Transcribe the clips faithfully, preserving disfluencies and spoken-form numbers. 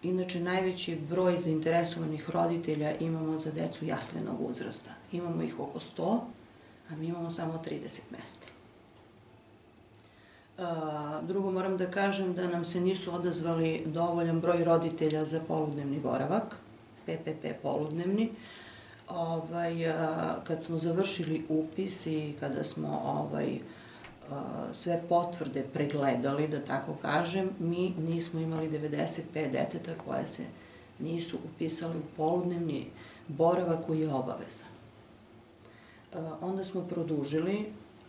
Inače, najveći broj zainteresovanih roditelja imamo za decu jaslenog uzrasta. Imamo ih oko sto, a mi imamo samo trideset mesta. Drugo, moram da kažem da nam se nisu odazvali dovoljan broj roditelja za poludnevni boravak, P P P poludnevni. Kad smo završili upis i kada smo sve potvrde pregledali, da tako kažem, mi nismo imali devedeset pet deteta koje se nisu upisali u poludnevni boravak koji je obavezan. Onda smo produžili,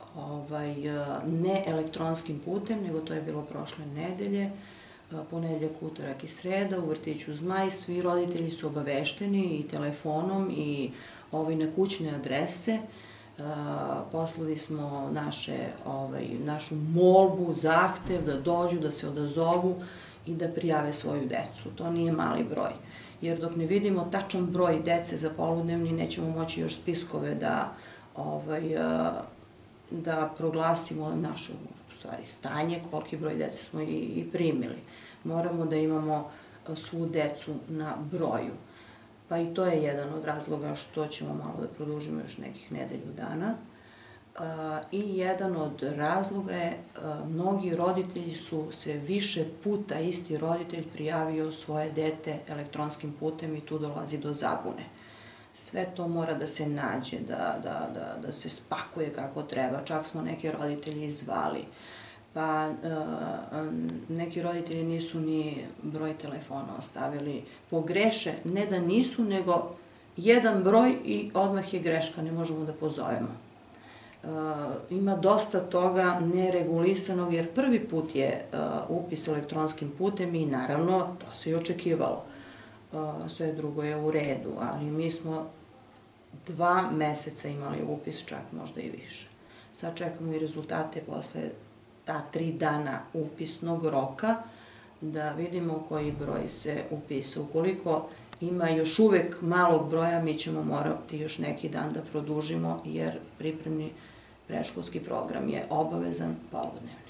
ne elektronskim putem, nego to je bilo prošle nedelje, ponedeljak, utorak i sreda, u vrtiću Zmaj. Svi roditelji su obavešteni i telefonom i na kućne adrese. Poslali smo našu molbu, zahtev da dođu, da se odazovu i da prijave svoju decu. To nije mali broj, jer dok ne vidimo tačan broj dece za poludnevni, nećemo moći još spiskove da proglasimo naše stanje, koliki broj dece smo i primili. Moramo da imamo svu decu na broju. Pa i to je jedan od razloga što ćemo malo da produžimo još nekih nedelju dana. I jedan od razloga je, mnogi roditelji su se više puta, isti roditelj prijavio svoje dete elektronskim putem i tu dolazi do zabune. Sve to mora da se nađe, da se spakuje kako treba. Čak smo neke roditelji zvali. Pa neki roditelji nisu ni broj telefona ostavili. Pogreše, ne da nisu, nego jedan broj i odmah je greška, ne možemo da pozovemo. Ima dosta toga neregulisanog, jer prvi put je upis elektronskim putem i naravno to se i očekivalo. Sve drugo je u redu, ali mi smo dva meseca imali upis, čak možda i više. Sad čekamo i rezultate posle ta tri dana upisnog roka, da vidimo koji broj se upisa. Ukoliko ima još uvek malog broja, mi ćemo morati još neki dan da produžimo, jer pripremni predškolski program je obavezan poludnevni.